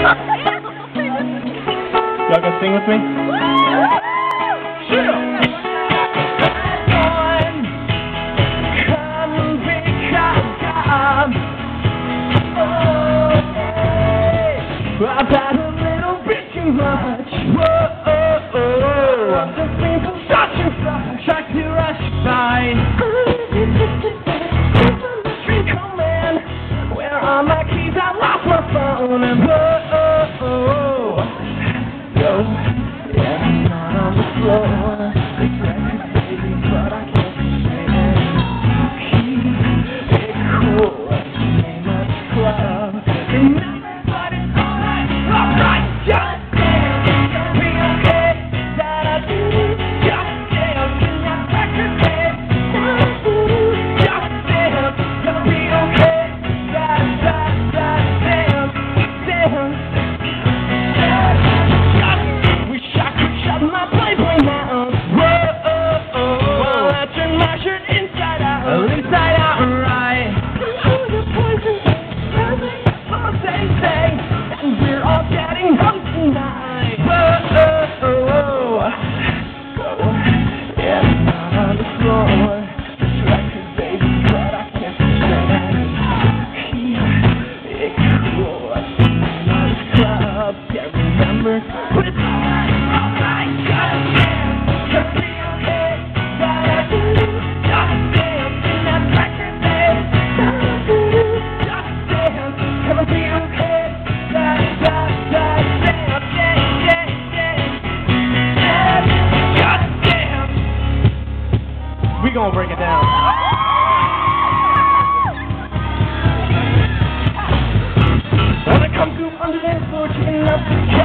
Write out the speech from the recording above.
Y'all gonna sing with me? Sure. I've had a little bit too much. Whoa, the people such a flush, I to rush by. Come in, where are my keys? I lost my phone. And whoa, yeah, I'm not on the floor. It's record, baby, but I can't say that. Keep it cool. What's the name of the club? We gonna break it down. When I come through under that floor, chicken up the